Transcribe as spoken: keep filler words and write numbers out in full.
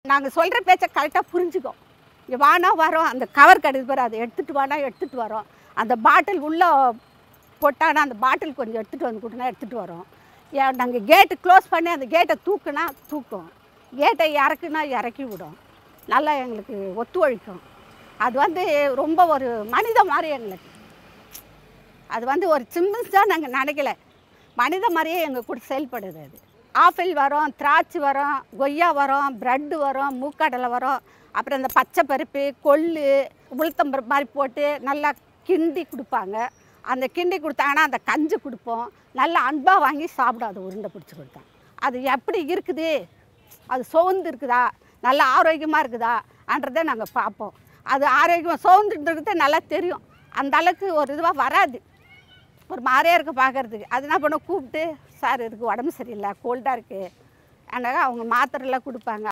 நாங்கள் சொல்கிற பேச்சை கரெக்டாக புரிஞ்சுக்கோ. இங்கே வானா வரோம், அந்த கவர் கிடையாது பாரு, அதை எடுத்துகிட்டு வானா எடுத்துகிட்டு வரோம். அந்த பாட்டில் உள்ளே போட்டானா அந்த பாட்டில் கொஞ்சம் எடுத்துகிட்டு வந்து கொடுனா எடுத்துகிட்டு வரோம். ஏன் நாங்கள் கேட்டு க்ளோஸ் பண்ணி அந்த கேட்டை தூக்குனா தூக்கும், கேட்டை இறக்குனா இறக்கி விடும். நல்லா எங்களுக்கு ஒத்துழைக்கும். அது வந்து ரொம்ப ஒரு மனித மாதிரி எங்களுக்கு. அது வந்து ஒரு சிம்பிள்ஸ் தான் நாங்கள் நினைக்கல, மனித மாதிரியே எங்கள் கூட செயல்படுது. அது ஆப்பிள் வரும், திராட்சை வரும், கொய்யா வரும், ப்ரெட்டு வரும், மூக்கடலை வரும், அப்புறம் இந்த பச்சை பருப்பு, கொள்ளு, உளுத்தம்பருப்பு மாதிரி போட்டு நல்லா கிண்டி கொடுப்பாங்க. அந்த கிண்டி கொடுத்தாங்கன்னா அந்த கஞ்சி கொடுப்போம். நல்லா அன்பாக வாங்கி சாப்பிடும். அது உருண்டை பிடிச்சி கொடுத்தேன். அது எப்படி இருக்குது, அது சோர்ந்து இருக்குதா, நல்லா ஆரோக்கியமாக இருக்குதான்றதை நாங்கள் பார்ப்போம். அது ஆரோக்கியம் சோர்ந்துட்டு நல்லா தெரியும். அந்த அளவுக்கு ஒரு இதுவாக வராது, ஒரு மாதிரியாக இருக்க பார்க்குறதுக்கு. அது என்ன பண்ண கூப்பிட்டு, சார் இதுக்கு உடம்பு சரியில்லை, கோல்டாக இருக்குது, அதனால் அவங்க மாத்திரைலாம் கொடுப்பாங்க.